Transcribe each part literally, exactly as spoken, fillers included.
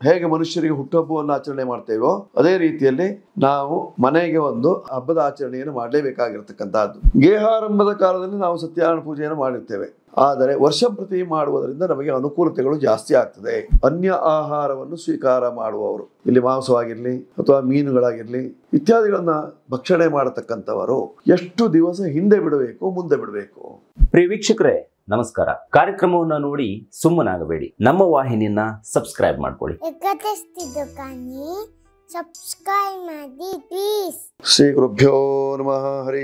ಹೇಗೆ ಮನುಷ್ಯರಿಗೆ ಹುಟ್ಟುಹಬ್ಬವನ್ನು ಆಚರಣೆ ಮಾಡ್ತೇವೋ ಅದೇ ರೀತಿಯಲ್ಲಿ ನಾವು ಮನೆಗೆ ಒಂದು ಹಬ್ಬದ ಆಚರಣೆಯನ್ನು ಮಾಡಲೇಬೇಕಾಗಿರ್ತಕ್ಕಂಥದ್ದು. ಗೇಹಾರಂಭದ ಕಾಲದಲ್ಲಿ ನಾವು ಸತ್ಯನಾರಾಯಣ ಪೂಜೆಯನ್ನು ಮಾಡಿರ್ತೇವೆ. ಆದರೆ ವರ್ಷ ಪ್ರತಿ ಮಾಡುವುದರಿಂದ ನಮಗೆ ಅನುಕೂಲತೆಗಳು ಜಾಸ್ತಿ ಆಗ್ತದೆ. ಅನ್ಯ ಆಹಾರವನ್ನು ಸ್ವೀಕಾರ ಮಾಡುವವರು, ಇಲ್ಲಿ ಮಾಂಸವಾಗಿರ್ಲಿ ಅಥವಾ ಮೀನುಗಳಾಗಿರ್ಲಿ ಇತ್ಯಾದಿಗಳನ್ನ ಭಕ್ಷಣೆ ಮಾಡತಕ್ಕಂಥವರು ಎಷ್ಟು ದಿವಸ ಹಿಂದೆ ಬಿಡಬೇಕು, ಮುಂದೆ ಬಿಡಬೇಕು? ಪ್ರಿಯ ವೀಕ್ಷಕರೇ ನಮಸ್ಕಾರ. ಕಾರ್ಯಕ್ರಮವನ್ನು ನೋಡಿ ಸುಮ್ಮನಾಗಬೇಡಿ, ನಮ್ಮ ವಾಹಿನಿಯನ್ನ ಸಬ್ಸ್ಕ್ರೈಬ್ ಮಾಡ್ಕೊಳ್ಳಿ. ಸಬ್ಸ್ಕ್ರೈಬ್ ಮಾಡಿ ಪ್ಲೀಸ್. ಶ್ರೀ ಗುರುಭ್ಯೋ ನಮಃ. ಹರಿ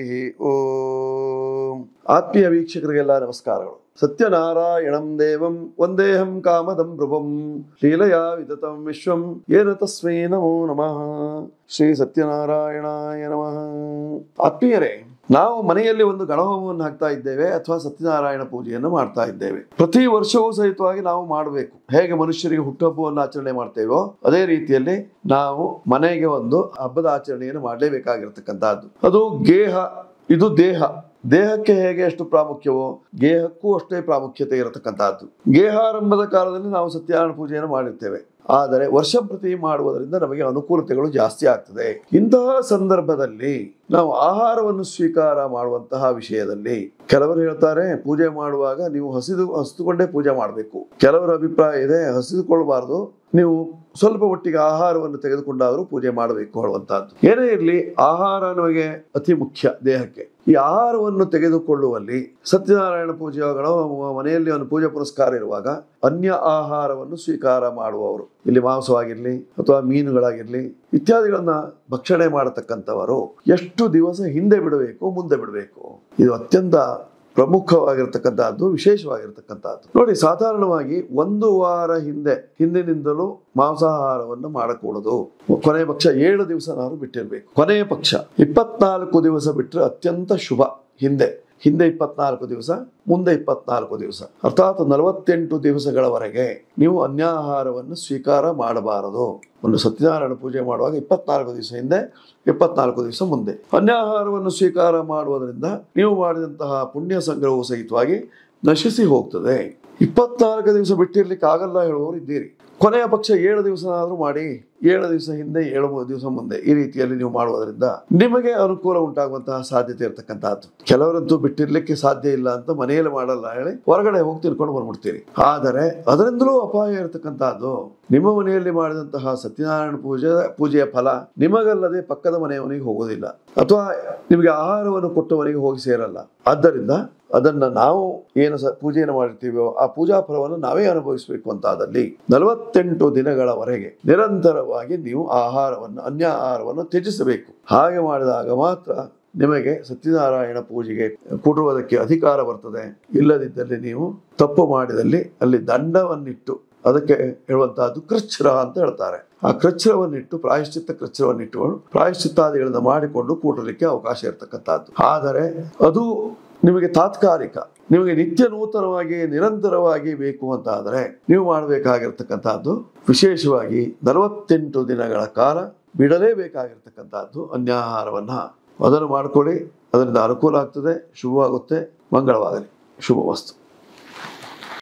ಓಂ. ಆತ್ಮೀಯ ವೀಕ್ಷಕರಿಗೆಲ್ಲ ನಮಸ್ಕಾರಗಳು. ಸತ್ಯನಾರಾಯಣಂ ದೇವಂ ವಂದೇಹಂ ಕಾಮದಂ ಭೃವಂ ಲೀಲಯಾ ವಿತತಂ ವಿಶ್ವಂ ಏನ ತಸ್ಮೈ ನಮೋ ನಮಃ. ಶ್ರೀ ಸತ್ಯನಾರಾಯಣಾಯ ನಮಃ. ಆತ್ಮೀಯರೇ, ನಾವು ಮನೆಯಲ್ಲಿ ಒಂದು ಗಣಹೋಮವನ್ನು ಹಾಕ್ತಾ ಇದ್ದೇವೆ ಅಥವಾ ಸತ್ಯನಾರಾಯಣ ಪೂಜೆಯನ್ನು ಮಾಡ್ತಾ ಇದ್ದೇವೆ. ಪ್ರತಿ ವರ್ಷವೂ ಸಹಿತವಾಗಿ ನಾವು ಮಾಡಬೇಕು. ಹೇಗೆ ಮನುಷ್ಯರಿಗೆ ಹುಟ್ಟುಹಬ್ಬವನ್ನು ಆಚರಣೆ ಮಾಡ್ತೇವೋ ಅದೇ ರೀತಿಯಲ್ಲಿ ನಾವು ಮನೆಗೆ ಒಂದು ಹಬ್ಬದ ಆಚರಣೆಯನ್ನು ಮಾಡಲೇಬೇಕಾಗಿರ್ತಕ್ಕಂಥದ್ದು. ಅದು ಗೇಹ, ಇದು ದೇಹ. ದೇಹಕ್ಕೆ ಹೇಗೆ ಎಷ್ಟು ಪ್ರಾಮುಖ್ಯವೋ ಗೇಹಕ್ಕೂ ಅಷ್ಟೇ ಪ್ರಾಮುಖ್ಯತೆ ಇರತಕ್ಕಂಥದ್ದು. ಗೇಹಾರಂಭದ ಕಾಲದಲ್ಲಿ ನಾವು ಸತ್ಯನಾರಾಯಣ ಪೂಜೆಯನ್ನು ಮಾಡಿರ್ತೇವೆ. ಆದರೆ ವರ್ಷ ಪ್ರತಿ ಮಾಡುವುದರಿಂದ ನಮಗೆ ಅನುಕೂಲತೆಗಳು ಜಾಸ್ತಿ ಆಗ್ತದೆ. ಇಂತಹ ಸಂದರ್ಭದಲ್ಲಿ ನಾವು ಆಹಾರವನ್ನು ಸ್ವೀಕಾರ ಮಾಡುವಂತಹ ವಿಷಯದಲ್ಲಿ ಕೆಲವರು ಹೇಳ್ತಾರೆ, ಪೂಜೆ ಮಾಡುವಾಗ ನೀವು ಹಸಿದು ಹಸಿದುಕೊಂಡೇ ಪೂಜೆ ಮಾಡಬೇಕು. ಕೆಲವರ ಅಭಿಪ್ರಾಯ ಇದೆ, ಹಸಿದುಕೊಳ್ಳಬಾರದು, ನೀವು ಸ್ವಲ್ಪ ಮಟ್ಟಿಗೆ ಆಹಾರವನ್ನು ತೆಗೆದುಕೊಂಡಾದರೂ ಪೂಜೆ ಮಾಡಬೇಕು ಹೇಳುವಂತಹದ್ದು. ಏನೇ ಇರಲಿ, ಆಹಾರ ನಮಗೆ ಅತಿ ಮುಖ್ಯ ದೇಹಕ್ಕೆ. ಈ ಆಹಾರವನ್ನು ತೆಗೆದುಕೊಳ್ಳುವಲ್ಲಿ ಸತ್ಯನಾರಾಯಣ ಪೂಜೆಗಳ ಮನೆಯಲ್ಲಿ ಒಂದು ಪೂಜೆ ಪುರಸ್ಕಾರ ಇರುವಾಗ ಅನ್ಯ ಆಹಾರವನ್ನು ಸ್ವೀಕಾರ ಮಾಡುವವರು, ಇಲ್ಲಿ ಮಾಂಸವಾಗಿರ್ಲಿ ಅಥವಾ ಮೀನುಗಳಾಗಿರ್ಲಿ ಇತ್ಯಾದಿಗಳನ್ನ ಭಕ್ಷಣೆ ಮಾಡತಕ್ಕಂಥವರು ಎಷ್ಟು ದಿವಸ ಹಿಂದೆ ಬಿಡಬೇಕು, ಮುಂದೆ ಬಿಡಬೇಕು? ಇದು ಅತ್ಯಂತ ಪ್ರಮುಖವಾಗಿರ್ತಕ್ಕಂಥದ್ದು, ವಿಶೇಷವಾಗಿರ್ತಕ್ಕಂಥದ್ದು. ನೋಡಿ, ಸಾಧಾರಣವಾಗಿ ಒಂದು ವಾರ ಹಿಂದೆ ಹಿಂದಿನಿಂದಲೂ ಮಾಂಸಾಹಾರವನ್ನು ಮಾಡಕೂಡದು. ಕೊನೆಯ ಪಕ್ಷ ಏಳು ದಿವಸ ನಾವು ಬಿಟ್ಟಿರ್ಬೇಕು. ಕೊನೆಯ ಪಕ್ಷ ಇಪ್ಪತ್ನಾಲ್ಕು ದಿವಸ ಬಿಟ್ಟರೆ ಅತ್ಯಂತ ಶುಭ. ಹಿಂದೆ ಹಿಂದೆ ಇಪ್ಪತ್ನಾಲ್ಕು ದಿವಸ, ಮುಂದೆ ಇಪ್ಪತ್ನಾಲ್ಕು ದಿವಸ, ಅರ್ಥಾತ್ ನಲವತ್ತೆಂಟು ದಿವಸಗಳವರೆಗೆ ನೀವು ಅನ್ಯಾಹಾರವನ್ನು ಸ್ವೀಕಾರ ಮಾಡಬಾರದು. ಒಂದು ಸತ್ಯನಾರಾಯಣ ಪೂಜೆ ಮಾಡುವಾಗ ಇಪ್ಪತ್ನಾಲ್ಕು ದಿವಸ ಹಿಂದೆ, ಇಪ್ಪತ್ನಾಲ್ಕು ದಿವಸ ಮುಂದೆ ಅನ್ಯಾಹಾರವನ್ನು ಸ್ವೀಕಾರ ಮಾಡುವುದರಿಂದ ನೀವು ಮಾಡಿದಂತಹ ಪುಣ್ಯ ಸಂಗ್ರಹವು ಸಹಿತವಾಗಿ ನಶಿಸಿ ಹೋಗ್ತದೆ. ಇಪ್ಪತ್ನಾಲ್ಕು ದಿವಸ ಬಿಟ್ಟಿರ್ಲಿಕ್ಕೆ ಆಗಲ್ಲ ಹೇಳುವವರು ಇದ್ದೀರಿ. ಕೊನೆಯ ಪಕ್ಷ ಏಳು ದಿವಸ ಆದ್ರೂ ಮಾಡಿ, ಏಳು ದಿವಸ ಹಿಂದೆ ಏಳು ದಿವಸ ಮುಂದೆ ಈ ರೀತಿಯಲ್ಲಿ ನೀವು ಮಾಡುವುದರಿಂದ ನಿಮಗೆ ಅನುಕೂಲ ಉಂಟಾಗುವಂತಹ ಸಾಧ್ಯತೆ ಇರತಕ್ಕಂತಹದ್ದು. ಕೆಲವರಂತೂ ಬಿಟ್ಟಿರ್ಲಿಕ್ಕೆ ಸಾಧ್ಯ ಇಲ್ಲ ಅಂತ ಮನೆಯಲ್ಲಿ ಮಾಡಲ್ಲ ಹೇಳಿ ಹೊರಗಡೆ ಹೋಗಿ ತಿನ್ಕೊಂಡು ಬಂದ್ಬಿಡ್ತೀರಿ. ಆದರೆ ಅದರಿಂದಲೂ ಅಪಾಯ ಇರತಕ್ಕಂತಹದ್ದು. ನಿಮ್ಮ ಮನೆಯಲ್ಲಿ ಮಾಡಿದಂತಹ ಸತ್ಯನಾರಾಯಣ ಪೂಜೆ ಪೂಜೆಯ ಫಲ ನಿಮಗಲ್ಲದೆ ಪಕ್ಕದ ಮನೆಯವನಿಗೆ ಹೋಗೋದಿಲ್ಲ, ಅಥವಾ ನಿಮಗೆ ಆಹಾರವನ್ನು ಕೊಟ್ಟವನಿಗೆ ಹೋಗಿ ಸೇರಲ್ಲ. ಆದ್ದರಿಂದ ಅದನ್ನ ನಾವು ಏನು ಸ ಪೂಜೆಯನ್ನು ಮಾಡಿರ್ತೀವೋ ಆ ಪೂಜಾ ಫಲವನ್ನು ನಾವೇ ಅನುಭವಿಸಬೇಕು ಅಂತಾದಲ್ಲಿ ನಲವತ್ತೆಂಟು ದಿನಗಳವರೆಗೆ ನಿರಂತರವಾಗಿ ನೀವು ಆಹಾರವನ್ನು ಅನ್ಯ ಆಹಾರವನ್ನು ತ್ಯಜಿಸಬೇಕು. ಹಾಗೆ ಮಾಡಿದಾಗ ಮಾತ್ರ ನಿಮಗೆ ಸತ್ಯನಾರಾಯಣ ಪೂಜೆಗೆ ಕೂಡುವುದಕ್ಕೆ ಅಧಿಕಾರ ಬರ್ತದೆ. ಇಲ್ಲದಿದ್ದಲ್ಲಿ ನೀವು ತಪ್ಪು ಮಾಡಿದಲ್ಲಿ ಅಲ್ಲಿ ದಂಡವನ್ನಿಟ್ಟು, ಅದಕ್ಕೆ ಹೇಳುವಂತಹದ್ದು ಕೃಚ್ಛ್ರ ಅಂತ ಹೇಳ್ತಾರೆ, ಆ ಕೃಚ್ಛ್ರವನ್ನಿಟ್ಟು ಪ್ರಾಯಶ್ಚಿತ್ತ ಕೃಚ್ಛ್ರವನ್ನಿಟ್ಟುಕೊಂಡು ಪ್ರಾಯಶ್ಚಿತ್ತಾದಿಗಳನ್ನ ಮಾಡಿಕೊಂಡು ಕೂಡಲಿಕ್ಕೆ ಅವಕಾಶ ಇರತಕ್ಕಂಥದ್ದು. ಆದರೆ ಅದು ನಿಮಗೆ ತಾತ್ಕಾಲಿಕ. ನಿಮಗೆ ನಿತ್ಯ ನೂತನವಾಗಿ ನಿರಂತರವಾಗಿ ಬೇಕು ಅಂತ ಆದರೆ ನೀವು ಮಾಡಬೇಕಾಗಿರ್ತಕ್ಕಂಥದ್ದು ವಿಶೇಷವಾಗಿ ನಲವತ್ತೆಂಟು ದಿನಗಳ ಕಾಲ ಬಿಡಲೇಬೇಕಾಗಿರ್ತಕ್ಕಂಥದ್ದು ಅನ್ಯಾಹಾರವನ್ನ. ಅದನ್ನು ಮಾಡ್ಕೊಳ್ಳಿ, ಅದರಿಂದ ಅನುಕೂಲ ಆಗ್ತದೆ, ಶುಭವಾಗುತ್ತೆ. ಮಂಗಳವಾಗಲಿ. ಶುಭವಸ್ತು.